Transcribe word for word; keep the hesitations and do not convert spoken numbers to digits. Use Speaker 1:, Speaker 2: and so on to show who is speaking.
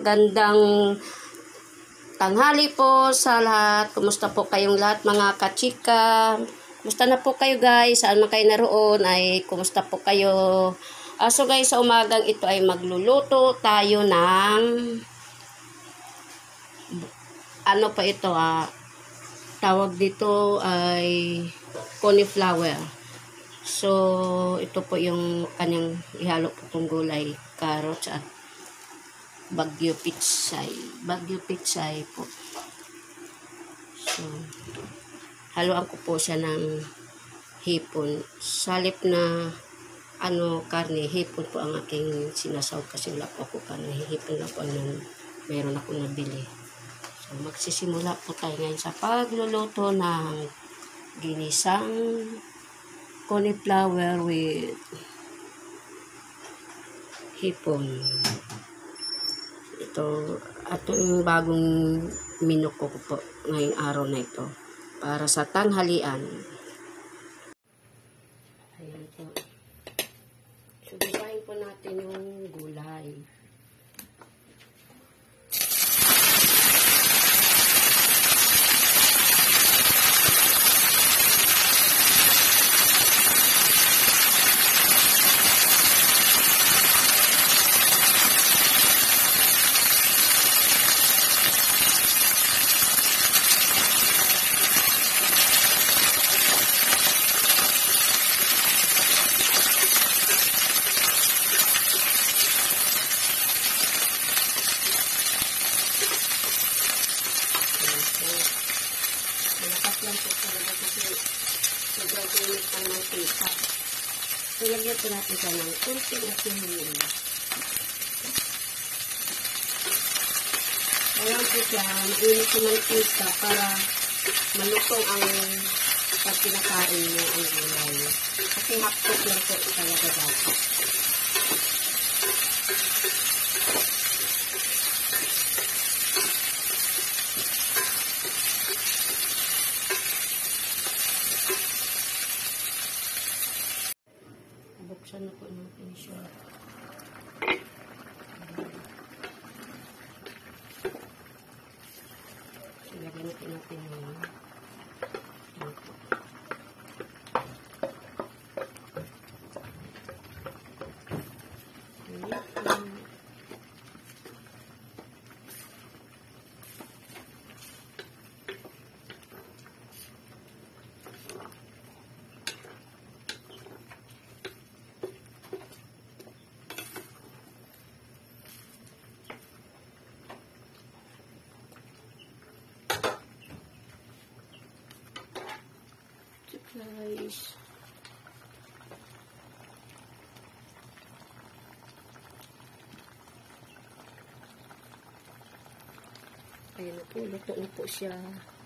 Speaker 1: magandang tanghali po sa lahat. Kumusta po kayong lahat mga kachika? Kumusta na po kayo guys? Saan man kayo naroon ay kumusta po kayo? Uh, so guys, sa umagang ito ay magluluto tayo ng ano pa ito ah, tawag dito ay cauliflower. So, ito po yung kanyang ihalo po kong gulay, carrots at bagyo pitsay. Bagyo pitsay po. So, haluan ko po siya ng hipon. Salip na ano, karne, hipon po ang aking sinasawag kasi wala po ako karne. Hipon lang po nung mayroon ako nabili. So, magsisimula po tayo ngayon sa pagluluto ng ginisang cauliflower with hipon. Ito, ito yung bagong menu ko po ngayong araw na ito para sa tanghalian. Ayan po. So, gisahin po natin yung gulay. Malakas lang po talaga kasi sobrang init ang mantika. So, lagyan po natin siya ng kunting asin. Ayan po siya, mainit yung mantika para malutong ang pag kinakain niya ang gulay. Kasi hapot lang po talaga dapat. Buksan na po natin siya. Ilagay natin natin yun. Guys, ayun na po, luto na po siya.